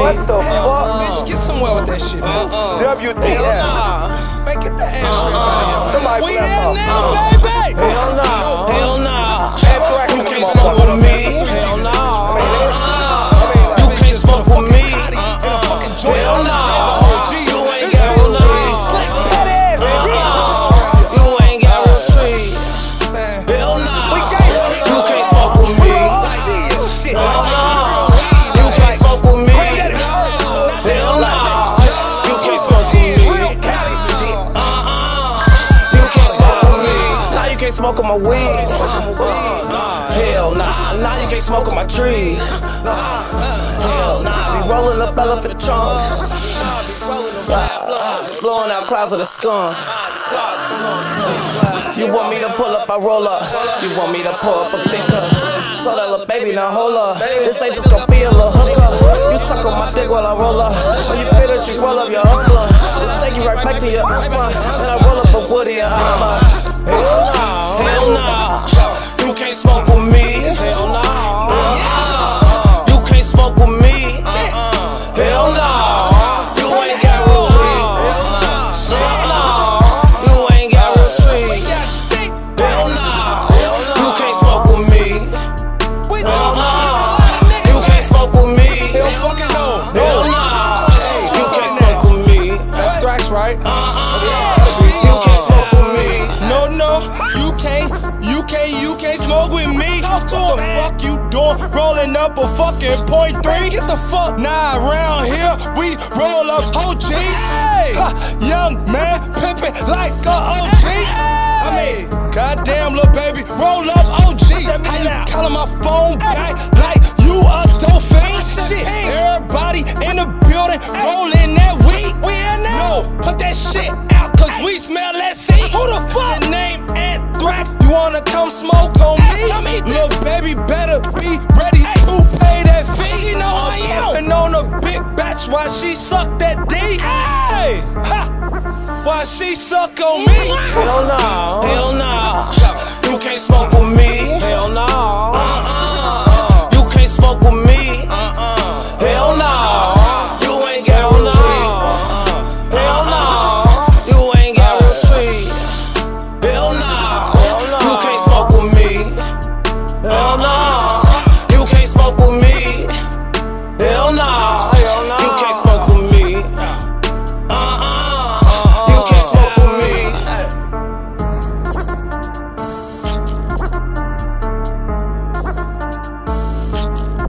What the fuck? Bitch, get somewhere with that shit, man. WTF. Man, get that ass shit out of here. Somebody We play that in song. now, baby. Hell no. Hell nah. Man, Thraxx You is can't a smoke with motherfucker. me. Hell no. You can't smoke with me. Hell no. You ain't got no trees. You ain't got no trees. Hell nah. You can't smoke with me. You can't smoke with me. Hell nah. You can't smoke with me. You can't smoke with me. Now you can't smoke on my weed. Hell nah. Now you can't smoke on my trees. Hell nah. Be rolling up elephant trunks. Blowing out clouds of the skunk. You want me to pull up, I roll up. You want me to pull up a thinker. So that little baby, now hold up. This ain't just gonna be a little hooker. You suck on my dick while I roll up. When you finish, you roll up your humbler. Just take you right back to your asthma. And I roll up a woody and armor. Hell no. Hell no. You can't smoke with me. Hell no. You can't smoke with me. Hell no. You ain't got real trees. Hell no. You ain't got real trees. Hell no. You can't smoke with me. You can't smoke with me. Hell fucking no. Hell no. You can't smoke with me. That's Thraxx, right? You can't smoke with me. No, you can't smoke with me. What the fuck you doing? Rolling up a fucking .3? Get the fuck. Nah, around here we roll up OGs. Young man pimpin' like a OG. I mean, goddamn little baby, roll up OG. How you callin' my phone back like you a dolphin? Shit, everybody in the building rollin' that weed. We in there? No, put that shit out, cause we smell that seed. Who the fuck? The name and Thraxx. You wanna come smoke on me? Little baby better be ready to pay that fee. You know I am. And on a big batch while she suck that D. Hey, ha. While she suck on me. Hell no. Hell